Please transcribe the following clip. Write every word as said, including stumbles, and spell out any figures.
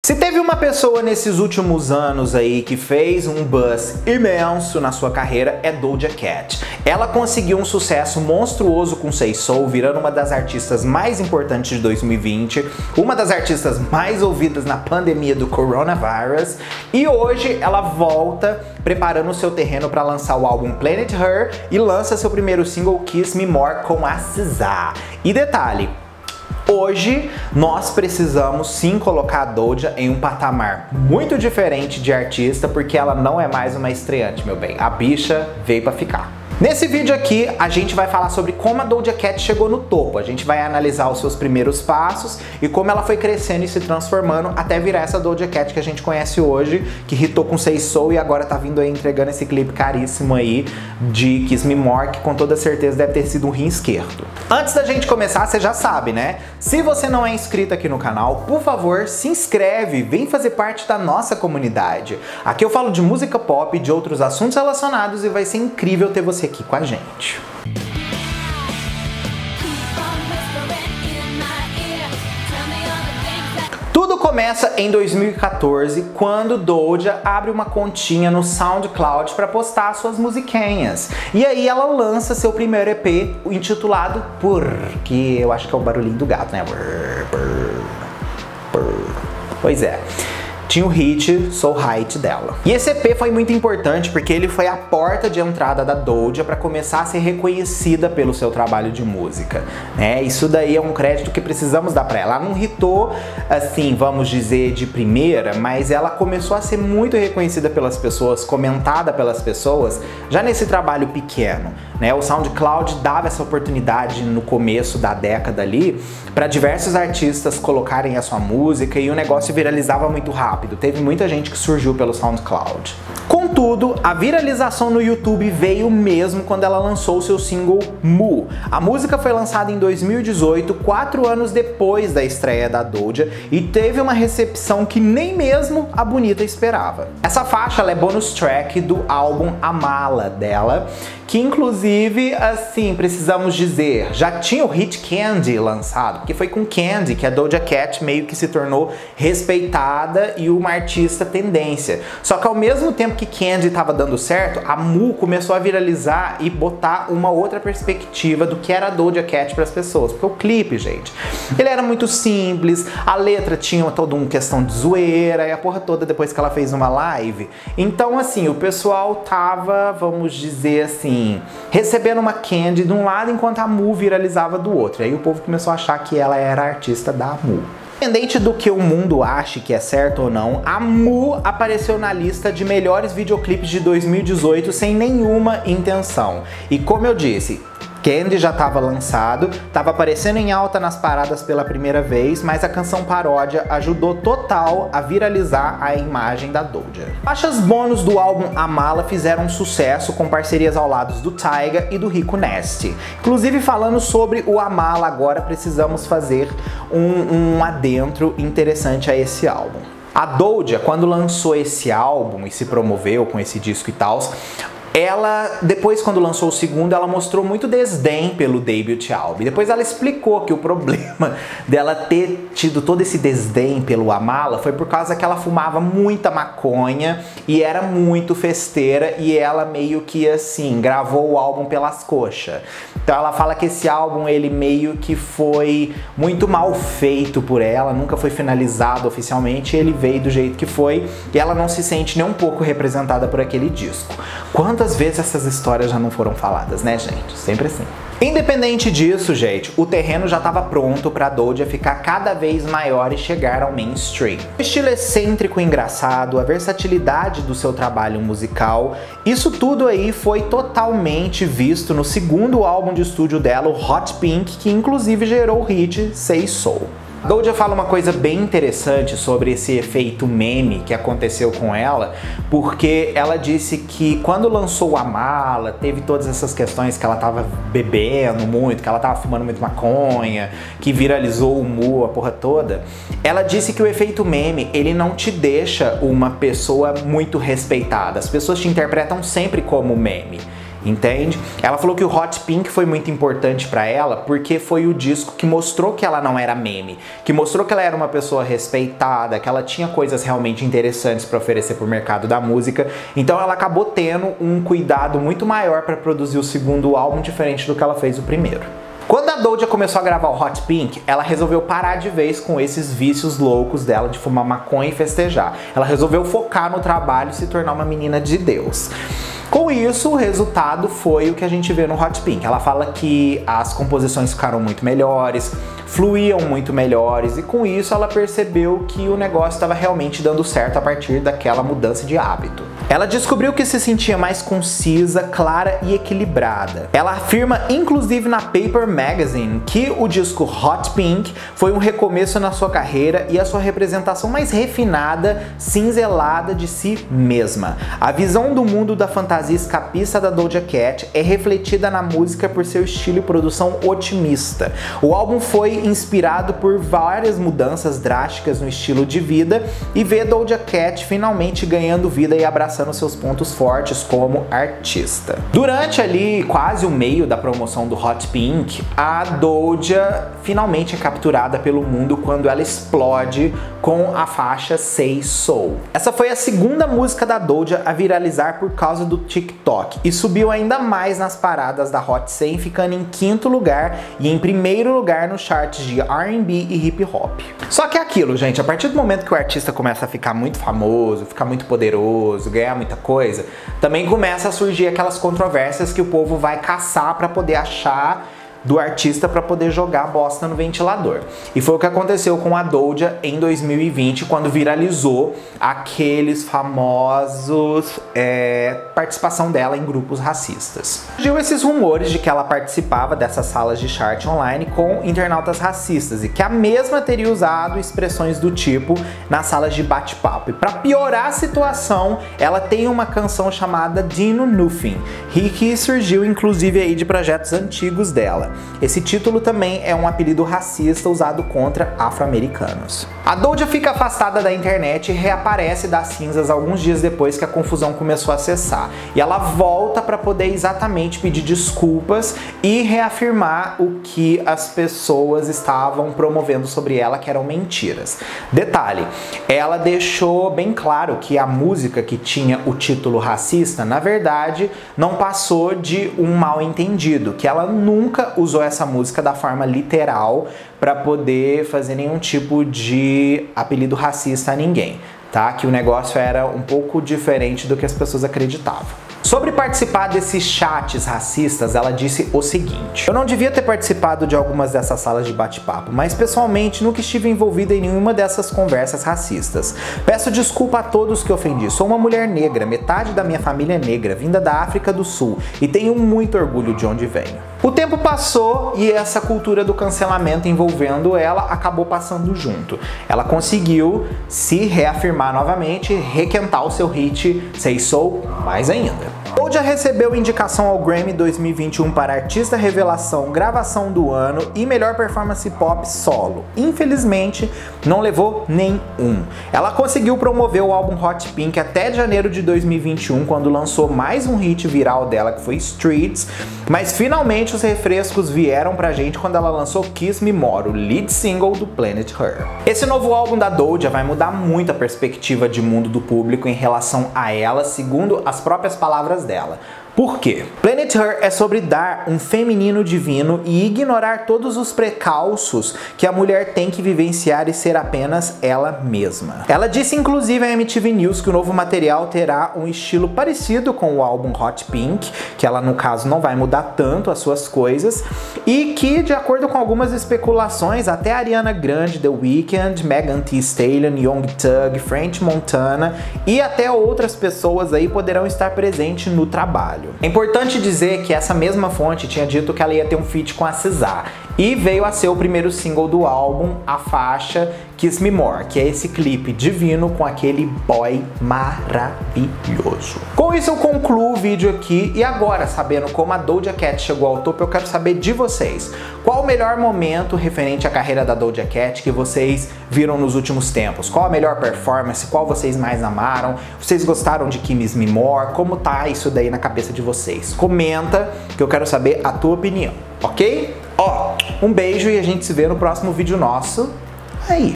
Se teve uma pessoa nesses últimos anos aí que fez um buzz imenso na sua carreira, é Doja Cat. Ela conseguiu um sucesso monstruoso com Say So, virando uma das artistas mais importantes de dois mil e vinte, uma das artistas mais ouvidas na pandemia do coronavírus, e hoje ela volta preparando o seu terreno para lançar o álbum Planet Her e lança seu primeiro single Kiss Me More com a S Z A. E detalhe, hoje nós precisamos sim colocar a Doja em um patamar muito diferente de artista, porque ela não é mais uma estreante, meu bem. A bicha veio pra ficar. Nesse vídeo aqui, a gente vai falar sobre como a Doja Cat chegou no topo. A gente vai analisar os seus primeiros passos e como ela foi crescendo e se transformando até virar essa Doja Cat que a gente conhece hoje, que hitou com Say So e agora tá vindo aí entregando esse clipe caríssimo aí de Kiss Me More, que com toda certeza deve ter sido um rim esquerdo. Antes da gente começar, você já sabe, né? Se você não é inscrito aqui no canal, por favor, se inscreve, vem fazer parte da nossa comunidade. Aqui eu falo de música pop e de outros assuntos relacionados e vai ser incrível ter você aqui com a gente. Tudo começa em dois mil e quatorze, quando Doja abre uma continha no SoundCloud para postar suas musiquinhas. E aí ela lança seu primeiro E P intitulado Purr, que eu acho que é o barulhinho do gato, né? Purr, purr, purr. Pois é. Tinha o hit So Hot dela. E esse E P foi muito importante porque ele foi a porta de entrada da Doja para começar a ser reconhecida pelo seu trabalho de música, né? Isso daí é um crédito que precisamos dar para ela. Ela não hitou, assim, vamos dizer, de primeira, mas ela começou a ser muito reconhecida pelas pessoas, comentada pelas pessoas, já nesse trabalho pequeno, né? O SoundCloud dava essa oportunidade no começo da década ali para diversos artistas colocarem a sua música e o negócio viralizava muito rápido. Teve muita gente que surgiu pelo SoundCloud. Contudo, a viralização no YouTube veio mesmo quando ela lançou o seu single Moo. A música foi lançada em dois mil e dezoito, quatro anos depois da estreia da Doja, e teve uma recepção que nem mesmo a Bonita esperava. Essa faixa ela é bonus track do álbum A Mala dela, que inclusive, assim, precisamos dizer, já tinha o hit Candy lançado, porque foi com Candy que a Doja Cat meio que se tornou respeitada e uma artista tendência. Só que ao mesmo tempo que Candy estava dando certo, a Moo começou a viralizar e botar uma outra perspectiva do que era a Doja Cat para as pessoas. Porque o clipe, gente, ele era muito simples, a letra tinha toda uma questão de zoeira e a porra toda depois que ela fez uma live. Então, assim, o pessoal tava, vamos dizer assim, recebendo uma Candy de um lado enquanto a Moo viralizava do outro. E aí o povo começou a achar que ela era a artista da Moo. Independente do que o mundo ache que é certo ou não, a Moo apareceu na lista de melhores videoclipes de dois mil e dezoito sem nenhuma intenção. E como eu disse, Candy já estava lançado, estava aparecendo em alta nas paradas pela primeira vez, mas a canção paródia ajudou total a viralizar a imagem da Doja. Faixas bônus do álbum A Mala fizeram um sucesso com parcerias ao lado do Tyga e do Rico Nasty. Inclusive, falando sobre o A Mala, agora precisamos fazer um, um adentro interessante a esse álbum. A Doja, quando lançou esse álbum e se promoveu com esse disco e tal, ela, depois quando lançou o segundo, ela mostrou muito desdém pelo debut álbum. Depois ela explicou que o problema dela ter tido todo esse desdém pelo A Mala foi por causa que ela fumava muita maconha e era muito festeira, e ela meio que assim, gravou o álbum pelas coxas. Então ela fala que esse álbum, ele meio que foi muito mal feito por ela, nunca foi finalizado oficialmente, ele veio do jeito que foi e ela não se sente nem um pouco representada por aquele disco. Quantas vezes essas histórias já não foram faladas, né, gente? Sempre assim. Independente disso, gente, o terreno já estava pronto para a Doja ficar cada vez maior e chegar ao mainstream. O estilo excêntrico e engraçado, a versatilidade do seu trabalho musical, isso tudo aí foi totalmente visto no segundo álbum de estúdio dela, o Hot Pink, que inclusive gerou o hit Say So. Doja fala uma coisa bem interessante sobre esse efeito meme que aconteceu com ela, porque ela disse que quando lançou A Mala, teve todas essas questões que ela tava bebendo muito, que ela tava fumando muito maconha, que viralizou o Moo, a porra toda. Ela disse que o efeito meme, ele não te deixa uma pessoa muito respeitada, as pessoas te interpretam sempre como meme. entende? Ela falou que o Hot Pink foi muito importante pra ela porque foi o disco que mostrou que ela não era meme, que mostrou que ela era uma pessoa respeitada, que ela tinha coisas realmente interessantes para oferecer pro mercado da música. Então ela acabou tendo um cuidado muito maior para produzir o segundo álbum, diferente do que ela fez o primeiro. Quando a Doja começou a gravar o Hot Pink, ela resolveu parar de vez com esses vícios loucos dela de fumar maconha e festejar. Ela resolveu focar no trabalho e se tornar uma menina de Deus. Com isso, o resultado foi o que a gente vê no Hot Pink. Ela fala que as composições ficaram muito melhores, fluíam muito melhores, e com isso ela percebeu que o negócio estava realmente dando certo a partir daquela mudança de hábito. Ela descobriu que se sentia mais concisa, clara e equilibrada. Ela afirma, inclusive na Paper Magazine, que o disco Hot Pink foi um recomeço na sua carreira e a sua representação mais refinada, cinzelada de si mesma. A visão do mundo da fantasia escapista da Doja Cat é refletida na música por seu estilo e produção otimista. O álbum foi inspirado por várias mudanças drásticas no estilo de vida e vê Doja Cat finalmente ganhando vida e abraçando seus pontos fortes como artista. Durante ali quase o meio da promoção do Hot Pink, a Doja finalmente é capturada pelo mundo quando ela explode com a faixa Say So. Essa foi a segunda música da Doja a viralizar por causa do TikTok e subiu ainda mais nas paradas da Hot cem, ficando em quinto lugar e em primeiro lugar nos charts de R and B e hip hop. Só que é aquilo, gente, a partir do momento que o artista começa a ficar muito famoso, ficar muito poderoso, ganhar muita coisa, também começa a surgir aquelas controvérsias que o povo vai caçar para poder achar do artista para poder jogar bosta no ventilador. E foi o que aconteceu com a Doja em dois mil e vinte, quando viralizou aqueles famosos é, participação dela em grupos racistas. Surgiu esses rumores de que ela participava dessas salas de chart online com internautas racistas e que a mesma teria usado expressões do tipo nas salas de bate-papo. E para piorar a situação, ela tem uma canção chamada Dino Nothing, que surgiu inclusive aí de projetos antigos dela. Esse título também é um apelido racista usado contra afro-americanos. A Doja fica afastada da internet e reaparece das cinzas alguns dias depois que a confusão começou a cessar. E ela volta para poder exatamente pedir desculpas e reafirmar o que as pessoas estavam promovendo sobre ela, que eram mentiras. Detalhe, ela deixou bem claro que a música que tinha o título racista, na verdade, não passou de um mal entendido, que ela nunca usou essa música da forma literal para poder fazer nenhum tipo de apelido racista a ninguém, tá? Que o negócio era um pouco diferente do que as pessoas acreditavam. Sobre participar desses chats racistas, ela disse o seguinte: eu não devia ter participado de algumas dessas salas de bate-papo, mas pessoalmente nunca estive envolvida em nenhuma dessas conversas racistas. Peço desculpa a todos que ofendi. Sou uma mulher negra, metade da minha família é negra, vinda da África do Sul, e tenho muito orgulho de onde venho. O tempo passou e essa cultura do cancelamento envolvendo ela acabou passando junto. Ela conseguiu se reafirmar novamente e requentar o seu hit Say So mais ainda. Doja recebeu indicação ao Grammy dois mil e vinte e um para Artista Revelação, Gravação do Ano e Melhor Performance Pop Solo. Infelizmente, não levou nenhum. Ela conseguiu promover o álbum Hot Pink até janeiro de dois mil e vinte e um, quando lançou mais um hit viral dela, que foi Streets, mas finalmente os refrescos vieram pra gente quando ela lançou Kiss Me More, o lead single do Planet Her. Esse novo álbum da Doja vai mudar muito a perspectiva de mundo do público em relação a ela, segundo as próprias palavras dela. Por quê? Planet Her é sobre dar um feminino divino e ignorar todos os precalços que a mulher tem que vivenciar e ser apenas ela mesma. Ela disse inclusive à M T V News que o novo material terá um estilo parecido com o álbum Hot Pink, que ela no caso não vai mudar tanto as suas coisas, e que, de acordo com algumas especulações, até Ariana Grande, The Weeknd, Megan Thee Stallion, Young Thug, French Montana e até outras pessoas aí poderão estar presentes no trabalho. É importante dizer que essa mesma fonte tinha dito que ela ia ter um feat com a Cesar. E veio a ser o primeiro single do álbum, a faixa Kiss Me More, que é esse clipe divino com aquele boy maravilhoso. Com isso eu concluo o vídeo aqui e agora, sabendo como a Doja Cat chegou ao topo, eu quero saber de vocês. Qual o melhor momento referente à carreira da Doja Cat que vocês viram nos últimos tempos? Qual a melhor performance? Qual vocês mais amaram? Vocês gostaram de Kiss Me More? Como tá isso daí na cabeça de vocês? Comenta que eu quero saber a tua opinião, ok? Ó, um beijo e a gente se vê no próximo vídeo nosso. Aí.